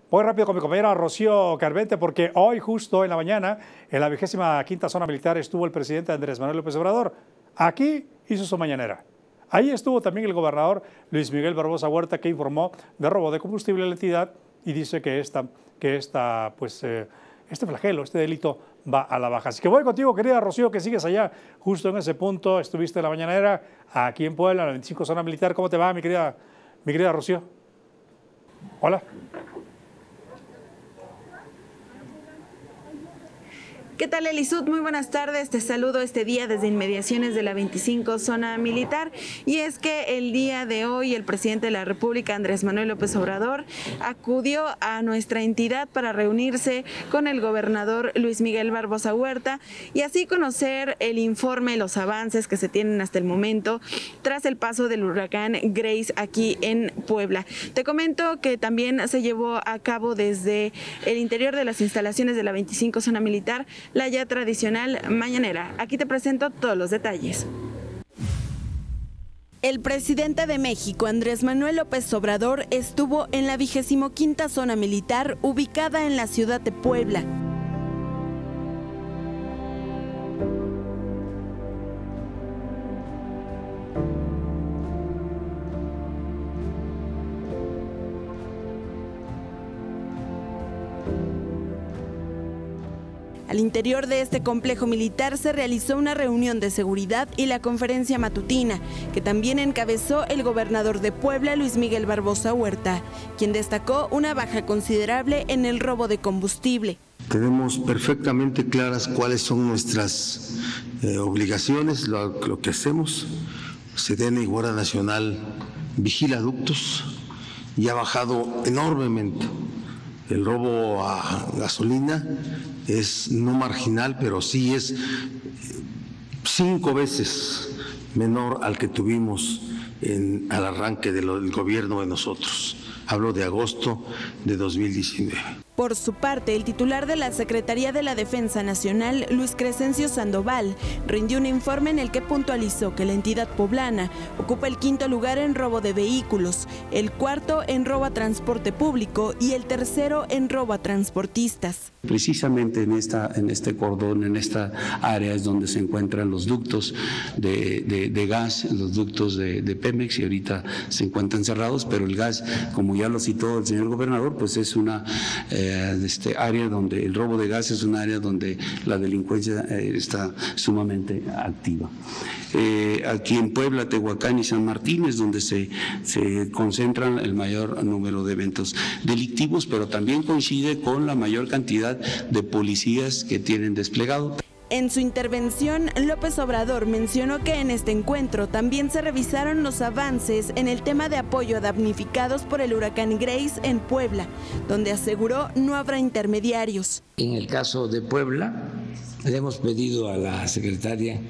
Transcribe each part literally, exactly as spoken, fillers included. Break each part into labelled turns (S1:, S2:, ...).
S1: Voy rápido con mi compañera Rocío Carvente, porque hoy justo en la mañana, en la vigésima quinta zona militar, estuvo el presidente Andrés Manuel López Obrador. Aquí hizo su mañanera. Ahí estuvo también el gobernador Luis Miguel Barbosa Huerta, que informó de robo de combustible en la entidad y dice que, esta, que esta, pues, eh, este flagelo, este delito va a la baja. Así que voy contigo, querida Rocío, que sigues allá, justo en ese punto. Estuviste en la mañanera aquí en Puebla, en la veinticinco zona militar. ¿Cómo te va, mi querida, mi querida Rocío? Hola.
S2: ¿Qué tal, Elisud? Muy buenas tardes. Te saludo este día desde inmediaciones de la veinticinco zona militar. Y es que el día de hoy el presidente de la República, Andrés Manuel López Obrador, acudió a nuestra entidad para reunirse con el gobernador Luis Miguel Barbosa Huerta y así conocer el informe, los avances que se tienen hasta el momento tras el paso del huracán Grace aquí en Puebla. Te comento que también se llevó a cabo desde el interior de las instalaciones de la veinticinco zona militar la ya tradicional mañanera. Aquí te presento todos los detalles. El presidente de México, Andrés Manuel López Obrador, estuvo en la vigésimo quinta zona militar ubicada en la ciudad de Puebla. Al interior de este complejo militar se realizó una reunión de seguridad y la conferencia matutina, que también encabezó el gobernador de Puebla, Luis Miguel Barbosa Huerta, quien destacó una baja considerable en el robo de combustible.
S3: Tenemos perfectamente claras cuáles son nuestras eh, obligaciones, lo, lo que hacemos. Sedena y Guardia Nacional vigila ductos y ha bajado enormemente. El robo a gasolina es no marginal, pero sí es cinco veces menor al que tuvimos en, al arranque de lo, del gobierno de nosotros. Hablo de agosto de dos mil diecinueve.
S2: Por su parte, el titular de la Secretaría de la Defensa Nacional, Luis Crescencio Sandoval, rindió un informe en el que puntualizó que la entidad poblana ocupa el quinto lugar en robo de vehículos, el cuarto en robo a transporte público y el tercero en robo a transportistas.
S4: Precisamente en, esta, en este cordón, en esta área es donde se encuentran los ductos de, de, de gas, los ductos de, de Pemex, y ahorita se encuentran cerrados, pero el gas, como ya lo citó el señor gobernador, pues es una eh, este área donde el robo de gas es un área donde la delincuencia eh, está sumamente activa. Eh, aquí en Puebla, Tehuacán y San Martín es donde se, se concentran el mayor número de eventos delictivos, pero también coincide con la mayor cantidad de policías que tienen desplegado.
S2: En su intervención, López Obrador mencionó que en este encuentro también se revisaron los avances en el tema de apoyo a damnificados por el huracán Grace en Puebla, donde aseguró no habrá intermediarios.
S5: En el caso de Puebla, le hemos pedido a la secretaria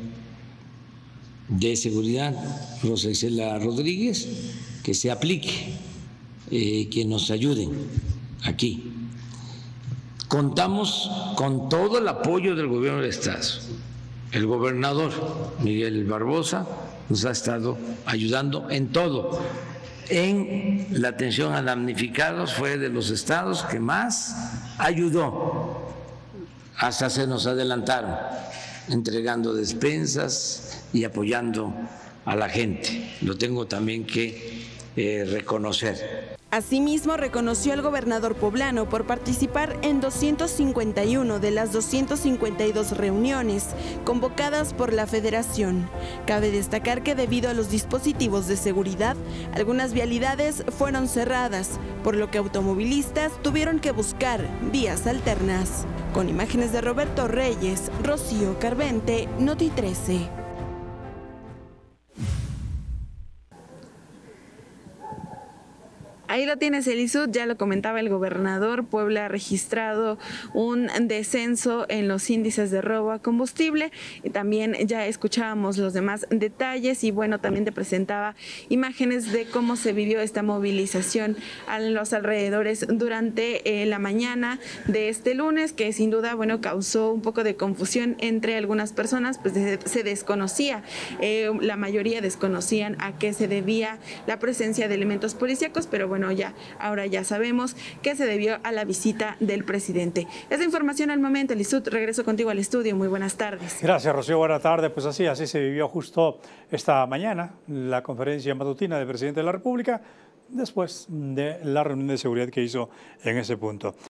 S5: de Seguridad, Rosa Isela Rodríguez, que se aplique, eh, que nos ayuden aquí. Contamos con todo el apoyo del gobierno del Estado. El gobernador Miguel Barbosa nos ha estado ayudando en todo. En la atención a damnificados fue de los estados que más ayudó. Hasta se nos adelantaron, entregando despensas y apoyando a la gente. Lo tengo también que eh, reconocer.
S2: Asimismo, reconoció al gobernador poblano por participar en doscientas cincuenta y una de las doscientas cincuenta y dos reuniones convocadas por la Federación. Cabe destacar que debido a los dispositivos de seguridad, algunas vialidades fueron cerradas, por lo que automovilistas tuvieron que buscar vías alternas. Con imágenes de Roberto Reyes, Rocío Carvente, Noti trece. Ahí lo tienes, Elisud, ya lo comentaba el gobernador. Puebla ha registrado un descenso en los índices de robo a combustible y también ya escuchábamos los demás detalles y bueno, también te presentaba imágenes de cómo se vivió esta movilización en los alrededores durante eh, la mañana de este lunes, que sin duda, bueno, causó un poco de confusión entre algunas personas, pues se desconocía, eh, la mayoría desconocían a qué se debía la presencia de elementos policíacos, pero bueno, bueno, ya ahora ya sabemos que se debió a la visita del presidente. Esa información al momento, Lisut, regreso contigo al estudio. Muy buenas tardes.
S1: Gracias, Rocío. Buenas tardes. Pues así, así se vivió justo esta mañana la conferencia matutina del presidente de la República después de la reunión de seguridad que hizo en ese punto.